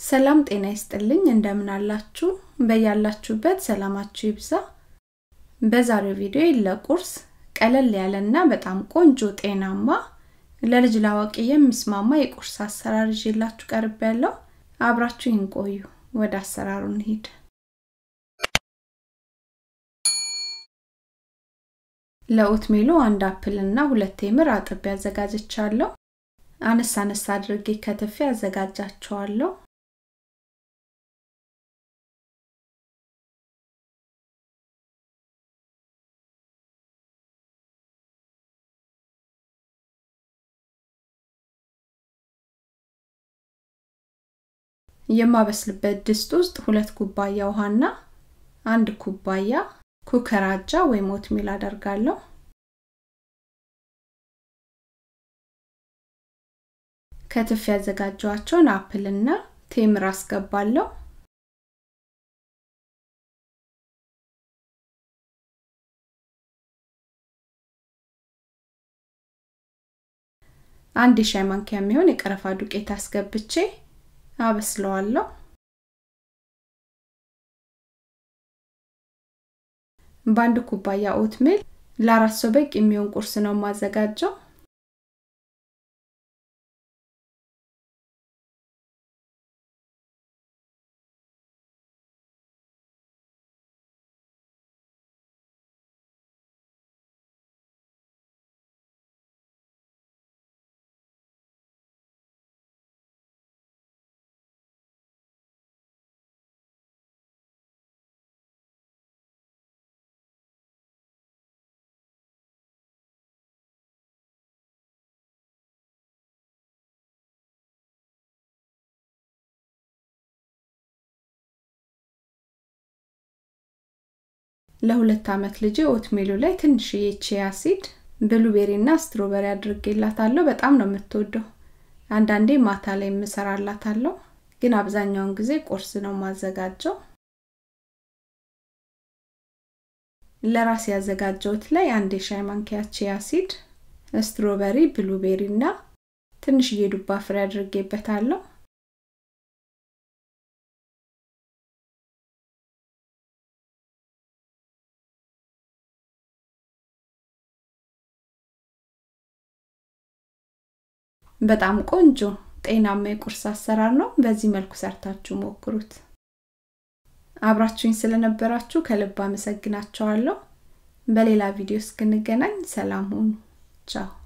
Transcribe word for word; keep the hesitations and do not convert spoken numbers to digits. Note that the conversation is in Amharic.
ሰላም ጤና ይስጥልኝ እንደምን አላችሁ በያላችሁበት ሰላማችሁ ይብዛ በዛሬው ቪዲዮ ለቁርስ ቀለል ያለና በጣም ቆንጆ ጤናማ ለልጅ ላዋቂ የሚስማማ የቁርስ አሰራር ይዤላችሁ ቀርቤያለሁ አብራችሁን ቆዩ ወደ አሰራሩ እንሂድ ለኦትሜሉ አንድ አፕል እና ሁለት ቴምር አጥቤ አዘጋጅቻለሁ አነስ አነስ አድርጌ ከተፌ አዘጋጃቸዋለሁ የማበስልበት ድስት ውስጥ ሁለት ኩባያ ውሃና አንድ ኩባያ ኩከራጃ ወይ ኦትሚል አደርጋለሁ ከተፍ ያዘጋጇቸውን አፕልና ቴምር አስገባለሁ አንድ ሻይ ማንኪያ የሚሆን የቀረፋ ዱቄት አስገብቼ አበስለዋለሁ ባንድ ኩባያ ኦትሚል ለአራት ሰው በቂ የሚሆን ቁርስ ነው ማዘጋጀው ለሁለት አመት ልጅ ኦትሚሉ ላይ ትንሽ የቺያ ሲድ ብሉቤሪና ስትሮበሪ አድርጌላታለሁ በጣም ነው የምትወደው አንዳንዴ ማታ ላይ ምሰራላታለሁ ግን አብዛኛውን ጊዜ ቁርስ ነው ማዘጋጀው ለራስ ያዘጋጀውት ላይ አንድ ሻይ ማንኪያ ቺያ ሲድ ስትሮበሪ ብሉቤሪና ትንሽ የዱባ ፍሬ አድርጌበታለሁ በጣም ቆንጆ ጤናማ የቁርስ አሰራር ነው በዚህ መልኩ ሰርታችሁ ሞክሩት አብራችሁኝ ስለነበራችሁ ከልብ አመሰግናችኋለሁ በሌላ ቪዲዮ እስክንገናኝ ሰላም ሁኑ ቻው